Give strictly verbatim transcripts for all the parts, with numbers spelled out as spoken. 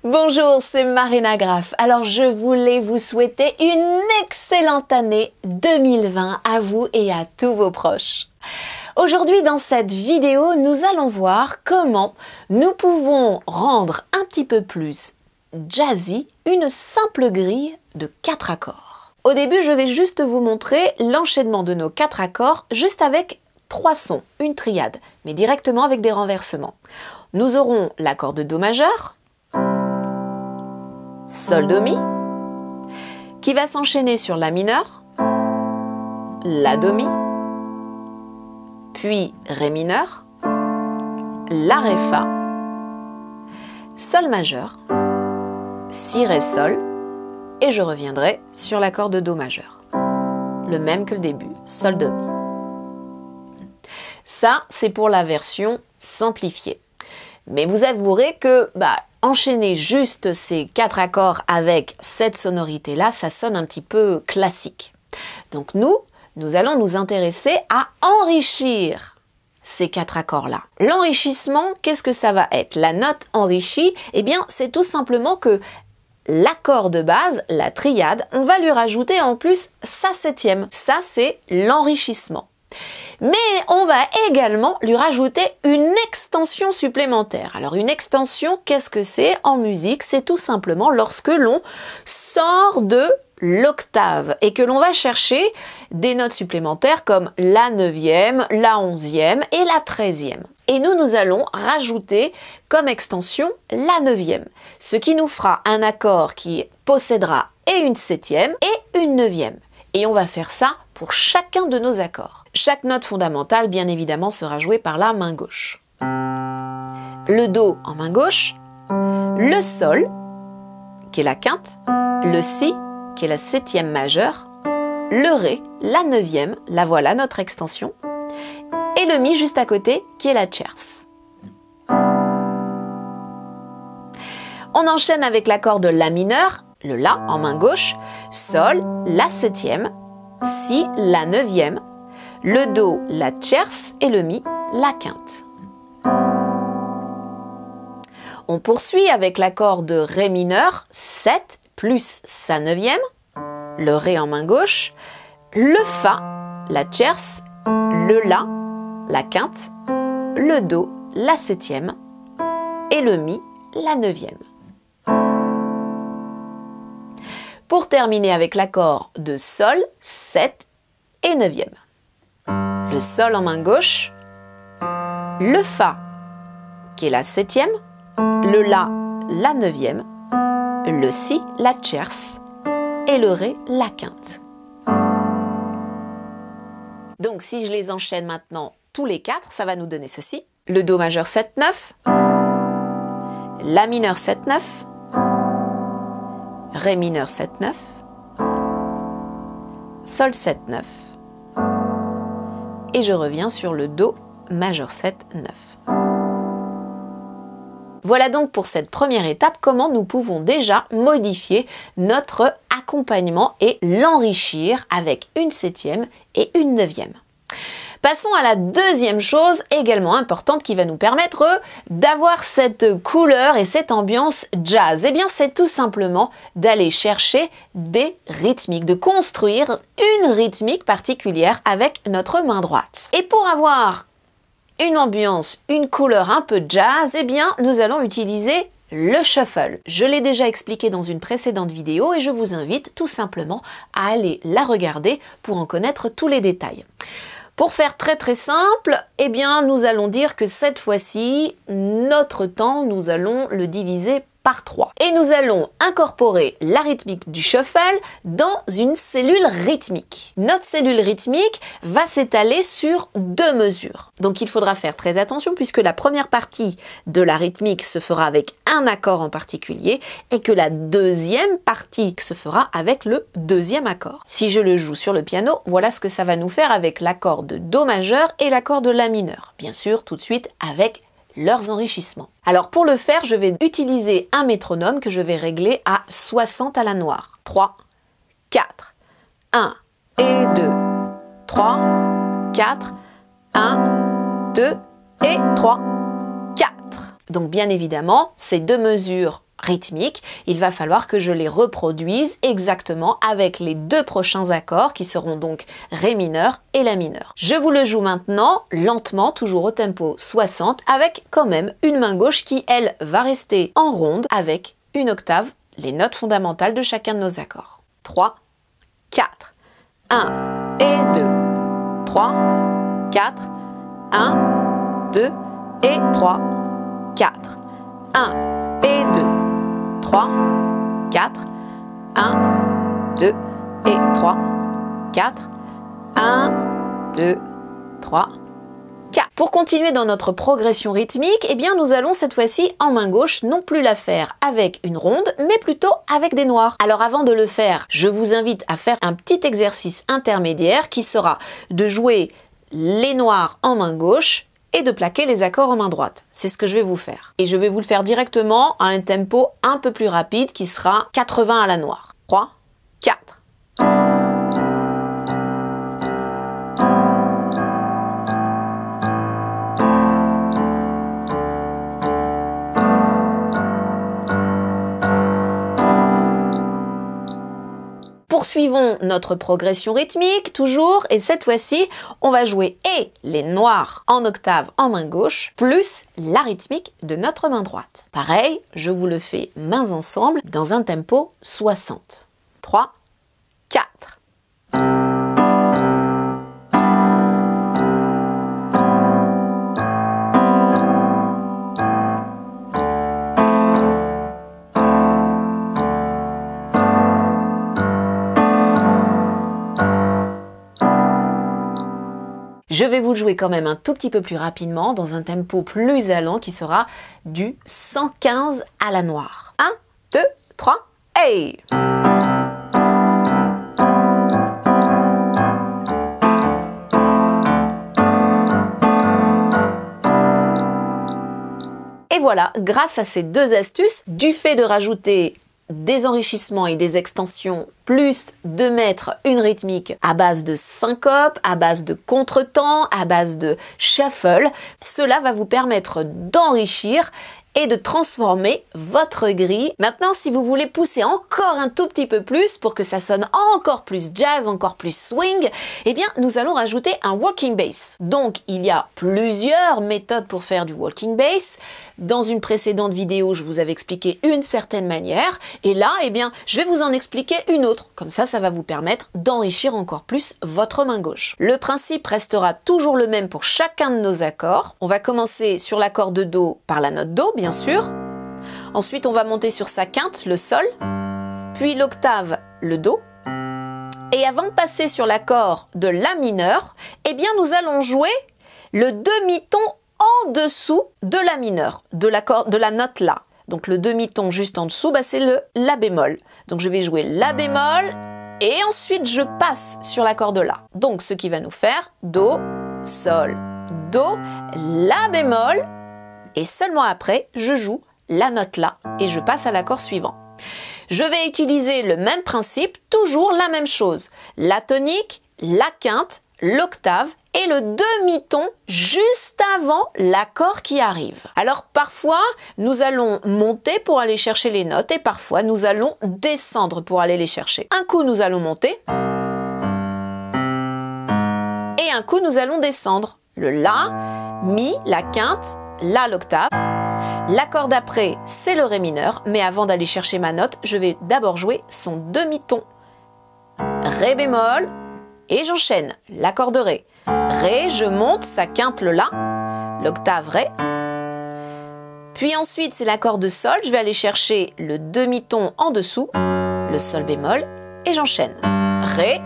Bonjour, c'est Marina Graf. Alors je voulais vous souhaiter une excellente année deux mille vingt à vous et à tous vos proches. Aujourd'hui dans cette vidéo, nous allons voir comment nous pouvons rendre un petit peu plus jazzy une simple grille de quatre accords. Au début, je vais juste vous montrer l'enchaînement de nos quatre accords juste avec trois sons, une triade, mais directement avec des renversements. Nous aurons l'accord de Do majeur, Sol Do Mi, qui va s'enchaîner sur La mineur, La Do Mi, puis Ré mineur, La Ré Fa, Sol majeur, Si Ré Sol, et je reviendrai sur l'accord de Do majeur. Le même que le début, Sol Do Mi. Ça, c'est pour la version simplifiée. Mais vous avouerez que bah, enchaîner juste ces quatre accords avec cette sonorité-là, ça sonne un petit peu classique. Donc nous, nous allons nous intéresser à enrichir ces quatre accords-là. L'enrichissement, qu'est-ce que ça va être? La note enrichie, eh bien, c'est tout simplement que l'accord de base, la triade, on va lui rajouter en plus sa septième. Ça, c'est l'enrichissement. Mais on va également lui rajouter une extension supplémentaire. Alors une extension, qu'est-ce que c'est en musique? C'est tout simplement lorsque l'on sort de l'octave et que l'on va chercher des notes supplémentaires comme la neuvième, la onzième et la treizième. Et nous, nous allons rajouter comme extension la neuvième, ce qui nous fera un accord qui possédera et une septième et une neuvième. Et on va faire ça pour chacun de nos accords. Chaque note fondamentale, bien évidemment, sera jouée par la main gauche. Le Do en main gauche, le Sol, qui est la quinte, le Si, qui est la septième majeure, le Ré, la neuvième, la voilà notre extension, et le Mi juste à côté, qui est la tierce. On enchaîne avec l'accord de La mineur, le La en main gauche, Sol, la septième, Si, la neuvième, le Do, la tierce et le Mi, la quinte. On poursuit avec l'accord de Ré mineur, sept plus sa neuvième, le Ré en main gauche, le Fa, la tierce, le La, la quinte, le Do, la septième et le Mi, la neuvième. Pour terminer avec l'accord de Sol, sept et neuvième. Le Sol en main gauche, le Fa, qui est la septième, le La, la neuvième, le Si, la tierce, et le Ré, la quinte. Donc si je les enchaîne maintenant tous les quatre, ça va nous donner ceci. Le Do majeur sept neuf, La mineur sept neuf, Ré mineur sept neuf, Sol sept neuf, et je reviens sur le Do majeur sept neuf. Voilà donc pour cette première étape comment nous pouvons déjà modifier notre accompagnement et l'enrichir avec une septième et une neuvième. Passons à la deuxième chose également importante qui va nous permettre d'avoir cette couleur et cette ambiance jazz. Eh bien, c'est tout simplement d'aller chercher des rythmiques, de construire une rythmique particulière avec notre main droite. Et pour avoir une ambiance, une couleur un peu jazz, eh bien, nous allons utiliser le shuffle. Je l'ai déjà expliqué dans une précédente vidéo et je vous invite tout simplement à aller la regarder pour en connaître tous les détails. Pour faire très très simple, eh bien, nous allons dire que cette fois-ci, notre temps, nous allons le diviser par trois. Et nous allons incorporer la rythmique du shuffle dans une cellule rythmique. Notre cellule rythmique va s'étaler sur deux mesures. Donc il faudra faire très attention puisque la première partie de la rythmique se fera avec un accord en particulier et que la deuxième partie se fera avec le deuxième accord. Si je le joue sur le piano, voilà ce que ça va nous faire avec l'accord de Do majeur et l'accord de La mineur. Bien sûr, tout de suite avec leurs enrichissements. Alors pour le faire, je vais utiliser un métronome que je vais régler à soixante à la noire. trois, quatre, un et deux, trois, quatre, un, deux et trois, quatre. Donc bien évidemment, ces deux mesures rythmiques, il va falloir que je les reproduise exactement avec les deux prochains accords qui seront donc Ré mineur et La mineur. Je vous le joue maintenant lentement, toujours au tempo soixante, avec quand même une main gauche qui, elle, va rester en ronde avec une octave, les notes fondamentales de chacun de nos accords. trois, quatre, un et deux, trois, quatre, un, deux et trois, quatre, un et deux, trois, quatre, un, deux et trois, quatre, un, deux, trois, quatre. Pour continuer dans notre progression rythmique, eh bien nous allons cette fois-ci en main gauche non plus la faire avec une ronde, mais plutôt avec des noirs. Alors avant de le faire, je vous invite à faire un petit exercice intermédiaire qui sera de jouer les noirs en main gauche et de plaquer les accords en main droite. C'est ce que je vais vous faire. Et je vais vous le faire directement à un tempo un peu plus rapide qui sera quatre-vingts à la noire. trois, quatre. Poursuivons notre progression rythmique, toujours, et cette fois-ci, on va jouer et les noirs en octave en main gauche, plus la rythmique de notre main droite. Pareil, je vous le fais mains ensemble dans un tempo soixante. trois, quatre. Je vais vous le jouer quand même un tout petit peu plus rapidement dans un tempo plus allant qui sera du cent quinze à la noire. un, deux, trois, hey! Et voilà, grâce à ces deux astuces, du fait de rajouter des enrichissements et des extensions, plus de mettre une rythmique à base de syncope, à base de contretemps, à base de shuffle, cela va vous permettre d'enrichir et de transformer votre grille. Maintenant, si vous voulez pousser encore un tout petit peu plus pour que ça sonne encore plus jazz, encore plus swing, eh bien, nous allons rajouter un walking bass. Donc, il y a plusieurs méthodes pour faire du walking bass. Dans une précédente vidéo, je vous avais expliqué une certaine manière. Et là, eh bien, je vais vous en expliquer une autre. Comme ça, ça va vous permettre d'enrichir encore plus votre main gauche. Le principe restera toujours le même pour chacun de nos accords. On va commencer sur l'accord de Do par la note Do, bien sûr. Ensuite, on va monter sur sa quinte, le Sol, puis l'octave, le Do. Et avant de passer sur l'accord de La mineur, eh bien, nous allons jouer le demi-ton en dessous de La mineur, de l'accord, de la note La. Donc le demi-ton juste en dessous, bah, c'est le La bémol. Donc je vais jouer La bémol et ensuite je passe sur l'accord de La. Donc ce qui va nous faire Do, Sol, Do, La bémol. Et seulement après, je joue la note La et je passe à l'accord suivant. Je vais utiliser le même principe, toujours la même chose. La tonique, la quinte, l'octave et le demi-ton juste avant l'accord qui arrive. Alors parfois, nous allons monter pour aller chercher les notes et parfois nous allons descendre pour aller les chercher. Un coup, nous allons monter et un coup, nous allons descendre. Le La, Mi, la quinte, La, l'octave. L'accord d'après, c'est le Ré mineur, mais avant d'aller chercher ma note, je vais d'abord jouer son demi-ton. Ré bémol, et j'enchaîne l'accord de Ré. Ré, je monte, sa quinte, le La, l'octave Ré. Puis ensuite, c'est l'accord de Sol, je vais aller chercher le demi-ton en dessous, le Sol bémol, et j'enchaîne. Ré,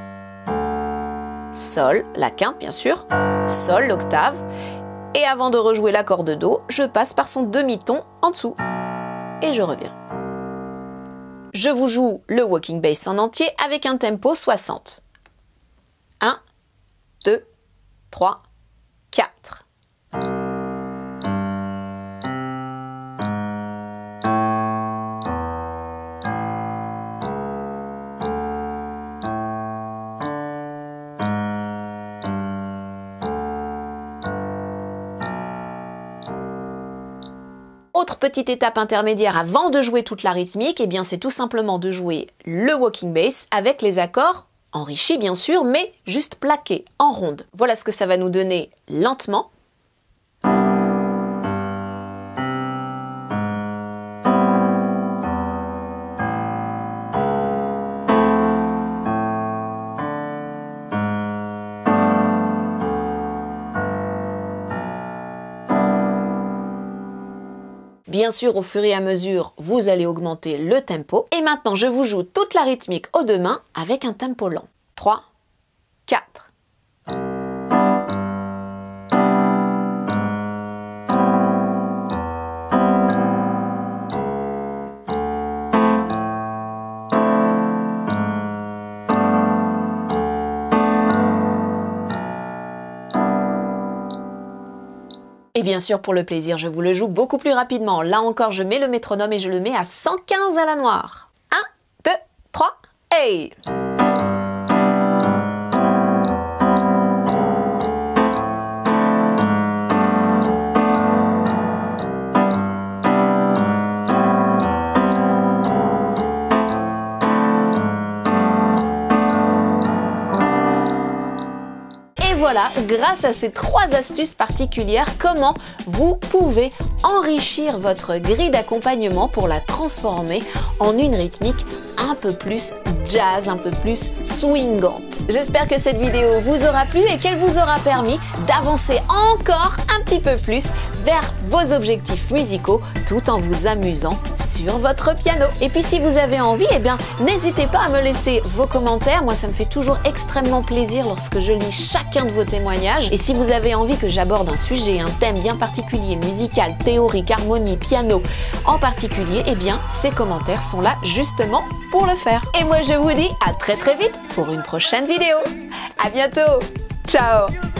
Sol, la quinte bien sûr, Sol, l'octave. Et avant de rejouer l'accord de Do, je passe par son demi-ton en dessous. Et je reviens. Je vous joue le walking bass en entier avec un tempo soixante. un, deux, trois, quatre. Autre L'autre petite étape intermédiaire avant de jouer toute la rythmique, eh bien c'est tout simplement de jouer le walking bass avec les accords enrichis bien sûr, mais juste plaqués en ronde. Voilà ce que ça va nous donner lentement. Bien sûr, au fur et à mesure, vous allez augmenter le tempo. Et maintenant, je vous joue toute la rythmique aux deux mains avec un tempo lent. trois, quatre. Et bien sûr, pour le plaisir, je vous le joue beaucoup plus rapidement. Là encore, je mets le métronome et je le mets à cent quinze à la noire. un, deux, trois, et... Voilà, grâce à ces trois astuces particulières, comment vous pouvez enrichir votre grille d'accompagnement pour la transformer en une rythmique un peu plus jazz, un peu plus swingante. J'espère que cette vidéo vous aura plu et qu'elle vous aura permis d'avancer encore un petit peu plus vers vos objectifs musicaux tout en vous amusant sur votre piano. Et puis si vous avez envie, eh bien n'hésitez pas à me laisser vos commentaires. Moi, ça me fait toujours extrêmement plaisir lorsque je lis chacun de vos témoignages. Et si vous avez envie que j'aborde un sujet, un thème bien particulier, musical, théorique, harmonie, piano en particulier, eh bien ces commentaires sont là justement pour le faire. Et moi, je vous dis à très très vite pour une prochaine vidéo. À bientôt. Ciao.